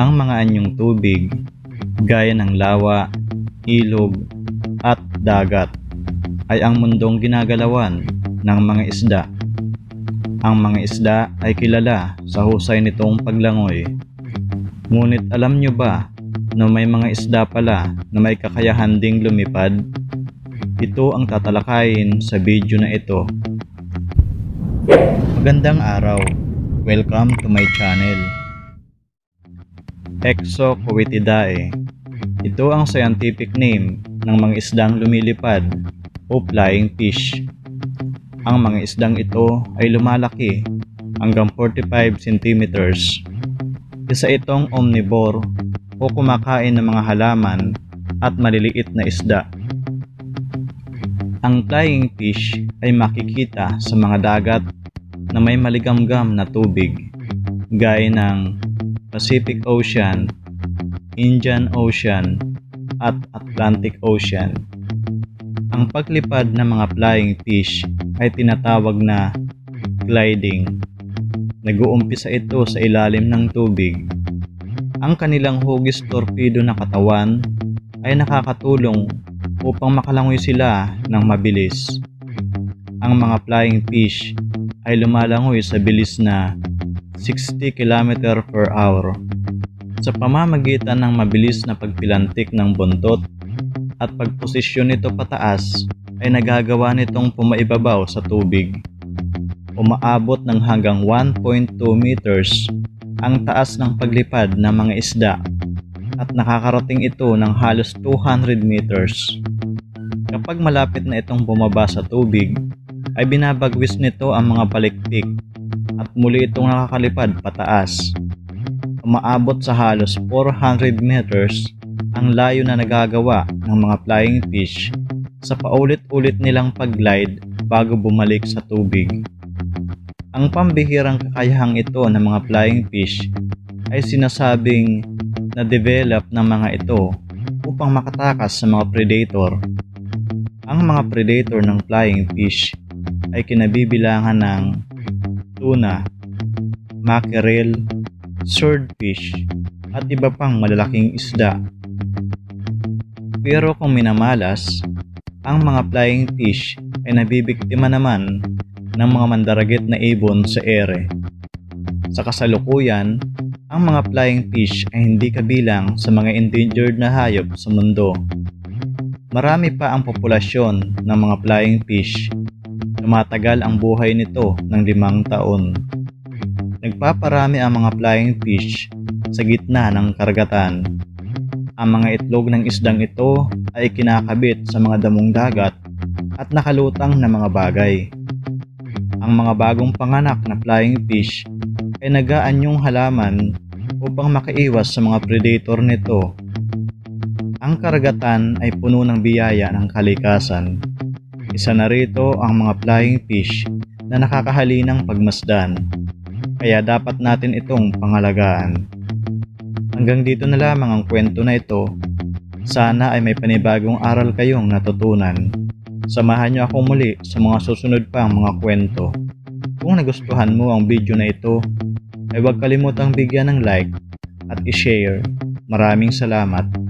Ang mga anyong tubig, gaya ng lawa, ilog, at dagat, ay ang mundong ginagalawan ng mga isda. Ang mga isda ay kilala sa husay nitong paglangoy. Ngunit alam nyo ba na may mga isda pala na may kakayahan ding lumipad? Ito ang tatalakayin sa video na ito. Magandang araw! Welcome to my channel. Exocoetidae. Ito ang scientific name ng mga isdang lumilipad o flying fish. Ang mga isdang ito ay lumalaki hanggang 45 centimeters. Isa itong omnivore o kumakain ng mga halaman at maliliit na isda. Ang flying fish ay makikita sa mga dagat na may maligamgam na tubig, gaya ng Pacific Ocean, Indian Ocean, at Atlantic Ocean. Ang paglipad ng mga flying fish ay tinatawag na gliding. Nag-uumpisa ito sa ilalim ng tubig. Ang kanilang hugis torpedo na katawan ay nakakatulong upang makalangoy sila ng mabilis. Ang mga flying fish ay lumalangoy sa bilis na 60 km/h sa pamamagitan ng mabilis na pagpilantik ng buntot at pagposisyon nito pataas ay nagagawa nitong pumaibabaw sa tubig. Umaabot ng hanggang 1.2 meters ang taas ng paglipad ng mga isda at nakakarating ito ng halos 200 meters. Kapag malapit na itong bumaba sa tubig, ay binabagwis nito ang mga palikpik at muli itong nakakalipad pataas. Umaabot sa halos 400 meters ang layo na nagagawa ng mga flying fish sa paulit-ulit nilang pag-glide bago bumalik sa tubig. Ang pambihirang kakayahang ito ng mga flying fish ay sinasabing na-develop ng mga ito upang makatakas sa mga predator. Ang mga predator ng flying fish ay kinabibilangan ng tuna, mackerel, swordfish, at iba pang malalaking isda. Pero kung minamalas, ang mga flying fish ay nabibiktima naman ng mga mandaragit na ibon sa ere. Sa kasalukuyan, ang mga flying fish ay hindi kabilang sa mga endangered na hayop sa mundo. Marami pa ang populasyon ng mga flying fish. Tumatagal ang buhay nito ng 5 taon. Nagpaparami ang mga flying fish sa gitna ng karagatan. Ang mga itlog ng isdang ito ay kinakabit sa mga damong dagat at nakalutang na mga bagay. Ang mga bagong panganak na flying fish ay nag-aanyong halaman upang makaiwas sa mga predator nito. Ang karagatan ay puno ng biyaya ng kalikasan. Isa na rito ang mga flying fish na nakakahalinang pagmasdan. Kaya dapat natin itong pangalagaan. Hanggang dito na lamang ang kwento na ito. Sana ay may panibagong aral kayong natutunan. Samahan niyo ako muli sa mga susunod pang mga kwento. Kung nagustuhan mo ang video na ito, ay huwag kalimutang bigyan ng like at i-share. Maraming salamat.